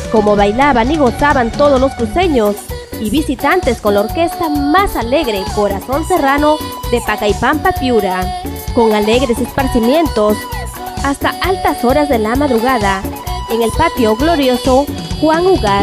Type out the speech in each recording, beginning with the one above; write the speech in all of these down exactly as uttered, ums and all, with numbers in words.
como bailaban y gozaban todos los cruceños y visitantes con la orquesta más alegre Corazón Serrano de Pacaypampa, Piura, con alegres esparcimientos hasta altas horas de la madrugada en el patio glorioso Juan Ugaz.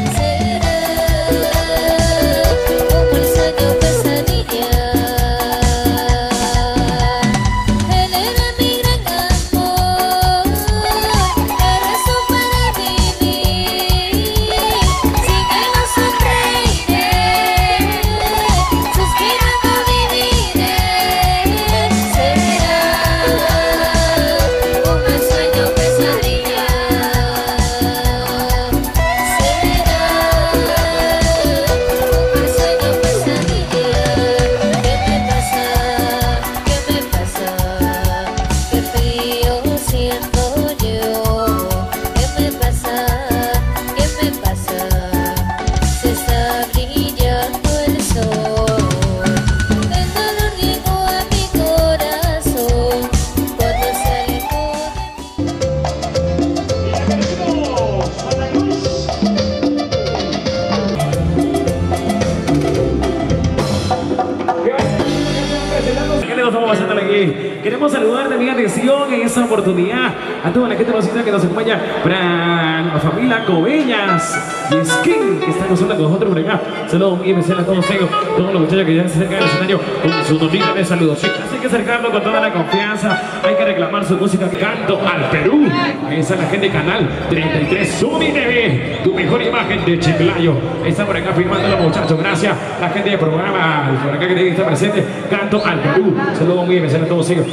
Queremos saludar de mi atención en esta oportunidad a toda la gente conocida que nos acompaña para la familia Cobellas y Skin, que está con nosotros por acá. Saludos muy especial a todos ellos, todos los muchachos que ya se acercan al escenario con su notita de saludos. Sí, hay que acercarlo con toda la confianza, hay que reclamar su música. Canto al Perú. Ahí está la gente de Canal treinta y tres Sumi T V, tu mejor imagen de Chiclayo. Está por acá firmando los muchachos. Gracias, la gente del programa, por acá que tiene que estar presente. Canto al Perú. Saludos muy especial a todos ellos.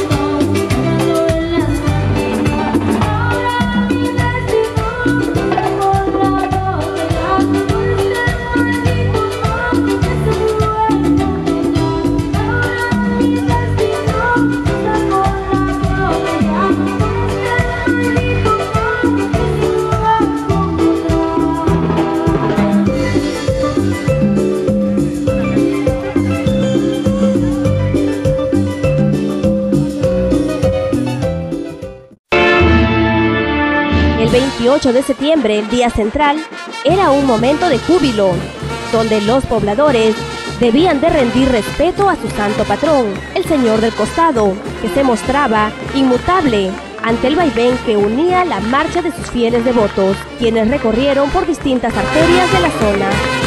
El veintiocho de septiembre, día central, era un momento de júbilo, donde los pobladores debían de rendir respeto a su santo patrón, el Señor del Costado, que se mostraba inmutable ante el vaivén que unía la marcha de sus fieles devotos, quienes recorrieron por distintas arterias de la zona.